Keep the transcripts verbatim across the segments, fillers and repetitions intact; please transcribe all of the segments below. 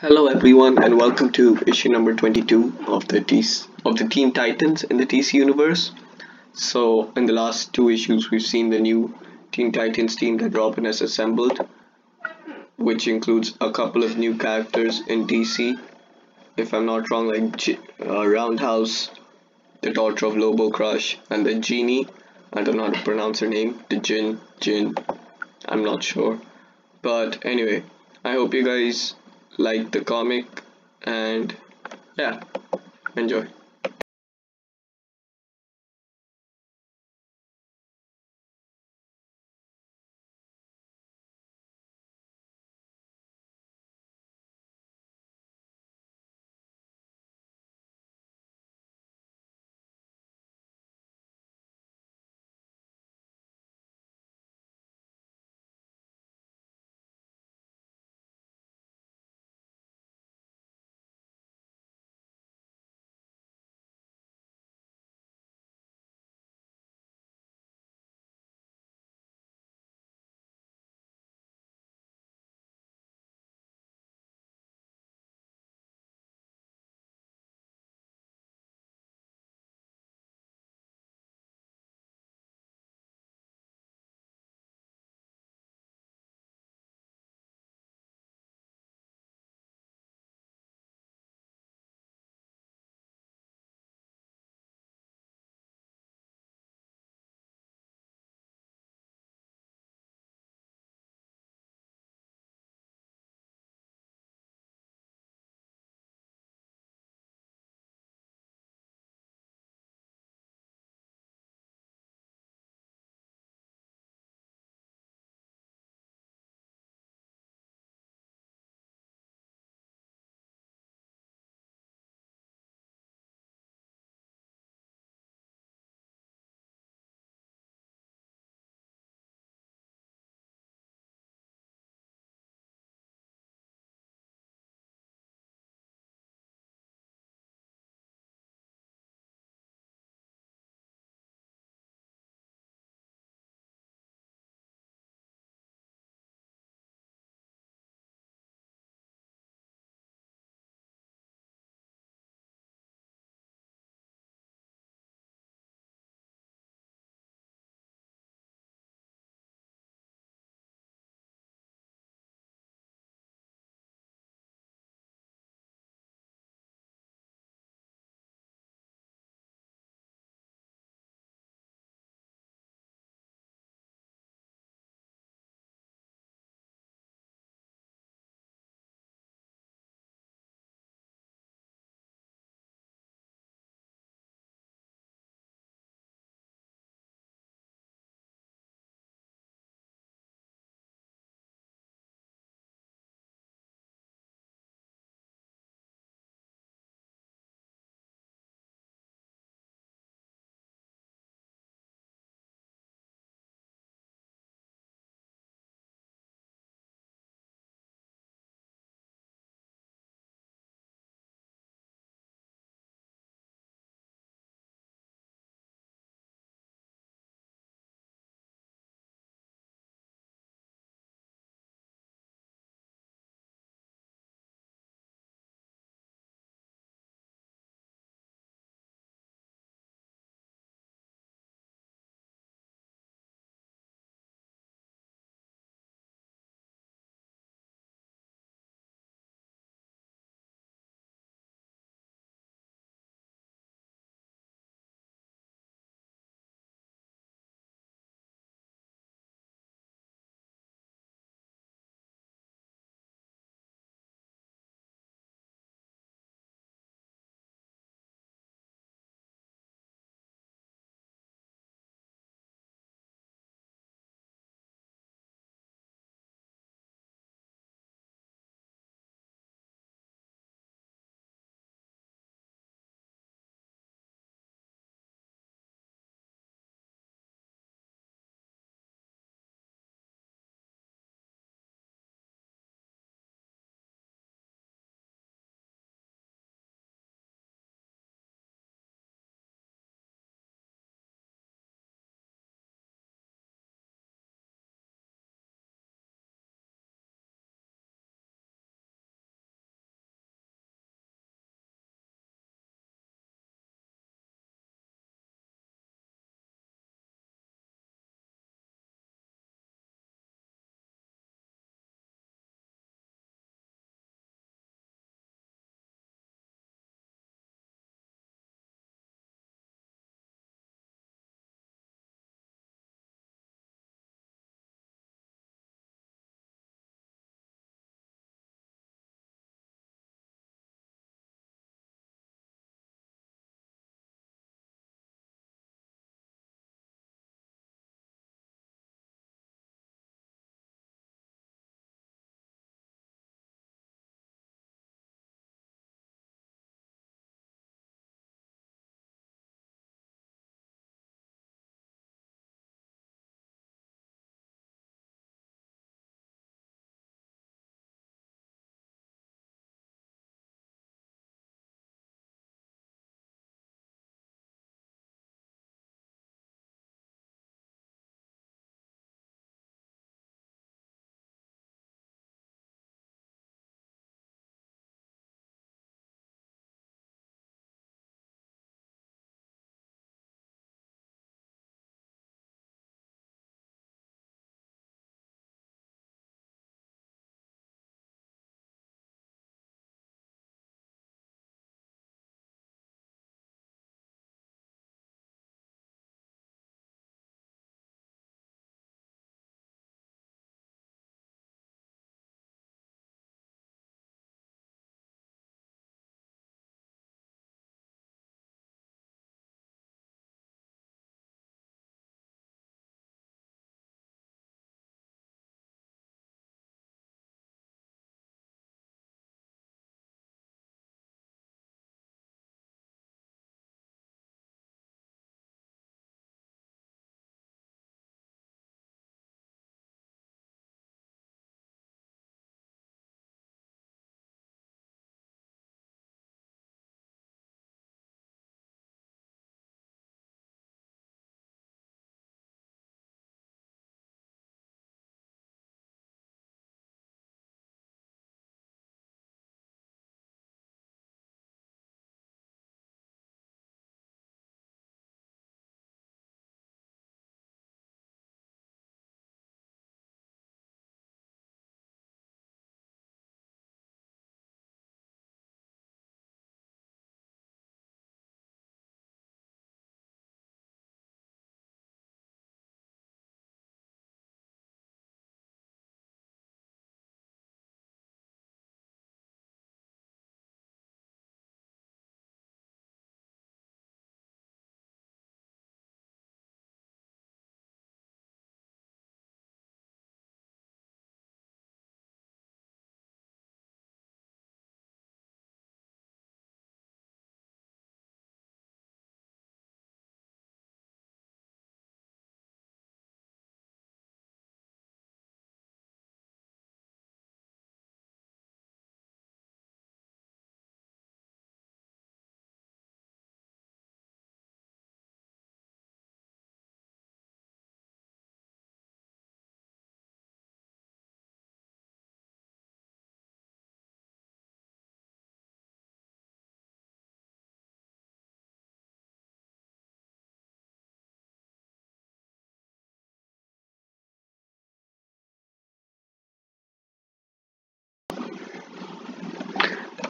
Hello everyone and welcome to issue number twenty-two of the T of the Teen Titans in the D C universe. So in the last two issues we've seen the new Teen Titans team that Robin has assembled, which includes a couple of new characters in D C. If I'm not wrong, like G uh, Roundhouse, the daughter of Lobo Crush, and the Genie. I don't know how to pronounce her name. The Jin, Jin. I'm not sure. But anyway, I hope you guys like the comic and yeah, enjoy.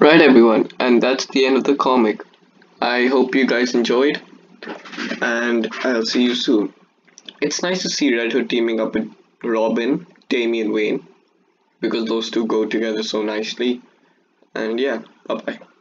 Right, everyone, and that's the end of the comic. I hope you guys enjoyed, and I'll see you soon. It's nice to see Red Hood teaming up with Robin, Damian Wayne, because those two go together so nicely. And yeah, bye bye.